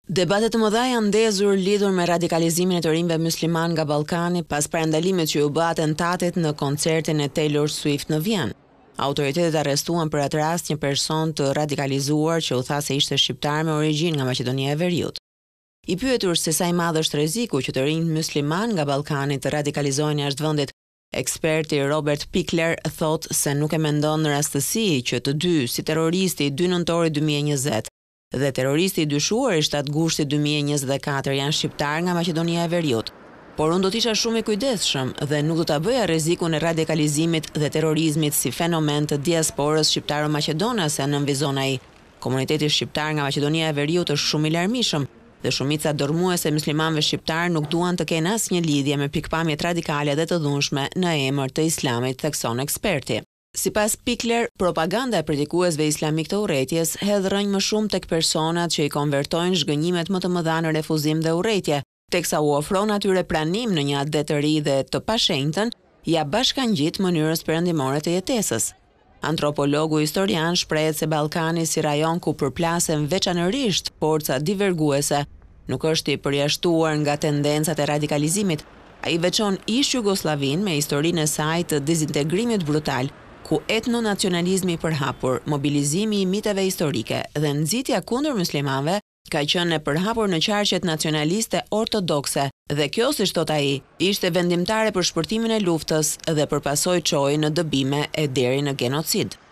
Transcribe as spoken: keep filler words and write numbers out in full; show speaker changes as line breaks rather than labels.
Debatet të mëdha janë ndezur lidhur me radikalizimin e të rinjve musliman nga Ballkani pas parandalimit që u bë atentatit në koncertin e Taylor Swift në Vjenë. Autoritetet arrestuan për atë rast një person të radikalizuar që u tha se ishte shqiptar me origjinë nga Maqedonia e Veriut. I pyetur se sa i madh është rreziku që të rinjt musliman nga Ballkani të radikalizohen jashtë vendit, eksperti Robert Pikler thot se nuk e mendon në rastësi që të dy, si terroristi dy nëntori dy mijë e njëzet dhe terroristi i dyshuar i shtatë gushti dy mijë e njëzet e katër janë shqiptar nga Maqedonia e Veriut. Por unë do t'isha shumë i kujdesshëm dhe nuk do ta bëja rrezikun e radikalizimit dhe terrorizmit si fenomen të diasporës shqiptaro-maqedonase, nënvizon ai. Komuniteti shqiptar nga Maqedonia e Veriut është shumë i larmishëm dhe shumica dërmuese muslimanëve shqiptar nuk duan të kenë asnjë lidhje me pikpamjet radikale dhe të dhunshme në emër të Islamit, thekson eksperti. Sipas Pikler, propaganda e predikuesve islamik të urrëties hedh rënjë më shumë tek personat që i konvertojnë zhgënjimet më të mëdha në refuzim dhe urrëtie, teksa u ofron atyre pranim në një adet të ri dhe të pashenjtën, ja bashkangjit mënyrës perëndimore të jetesës. Antropologu historian shprehet se Ballkani si rajon ku përplasen veçanërisht forca diverguese nuk është i përjashtuar nga tendencat e radikalizimit. Ai veçon ish Jugosllavinë me historinë e saj të dezintegrimit brutal, ku etnonacionalizmi i përhapur, mobilizimi i miteve historike dhe nxitja kundër muslimanëve ka qenë e përhapur në qarqet nacionaliste ortodokse dhe kjo, siç thot ai, ishte vendimtare për shpërtimin e luftës dhe përpasoi çoi në dëbime e deri në genocid.